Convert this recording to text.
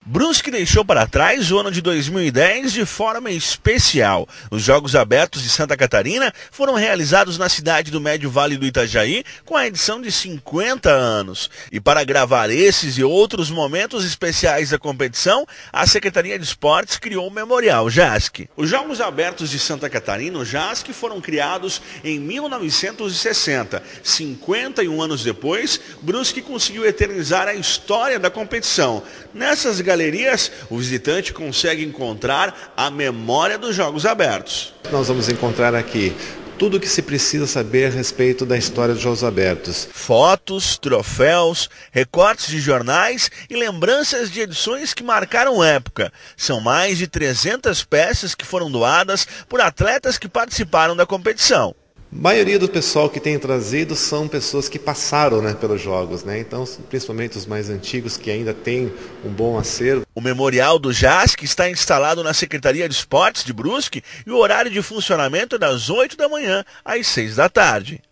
Brusque deixou para trás o ano de 2010 de forma especial. Os Jogos Abertos de Santa Catarina foram realizados na cidade do Médio Vale do Itajaí com a edição de 50 anos. E para gravar esses e outros momentos especiais da competição, a Secretaria de Esportes criou o Memorial JASC. Os Jogos Abertos de Santa Catarina, o JASC, foram criados em 1960. 51 anos depois, Brusque conseguiu eternizar a história da competição. Nessas galerias, o visitante consegue encontrar a memória dos Jogos Abertos. Nós vamos encontrar aqui tudo o que se precisa saber a respeito da história dos Jogos Abertos. Fotos, troféus, recortes de jornais e lembranças de edições que marcaram época. São mais de 300 peças que foram doadas por atletas que participaram da competição. A maioria do pessoal que tem trazido são pessoas que passaram, pelos Jogos, Então, principalmente os mais antigos que ainda têm um bom acervo. O Memorial do JASC está instalado na Secretaria de Esportes de Brusque e o horário de funcionamento é das 8 da manhã às 6 da tarde.